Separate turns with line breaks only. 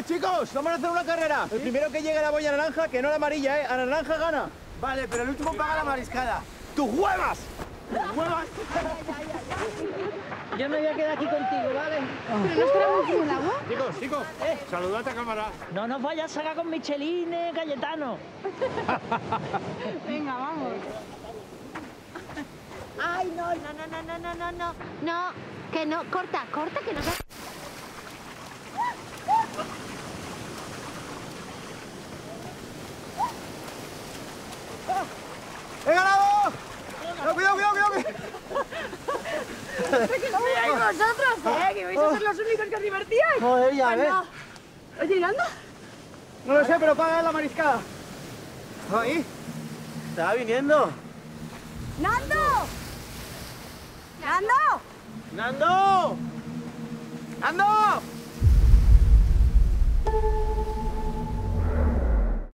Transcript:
chicos, vamos a hacer una carrera. El primero que llegue a la boya naranja, que no la amarilla, ¿eh? A la naranja gana.
Vale, pero el último paga la mariscada.
¡Tus huevas!
¡Huevas!
Yo me voy a quedar aquí contigo, ¿vale?
¿Pero no esperamos en el agua?
Chicos, saludad a cámara.
No nos vayas a sacar con Michelin, Cayetano.
Venga, vamos.
Ay, no. No, que no, corta, que no se...
¡He ganado! ¡No, cuidado!
Que no veáis vosotros, que vais a ser los únicos que os divertíais.
Joder, ya ves.
Oye, ¿Nando?
No lo sé, pero paga la mariscada. ¿Ahí? ¿Estaba viniendo?
¡Nando! ¡Nando!
¡Nando! ¡Nando!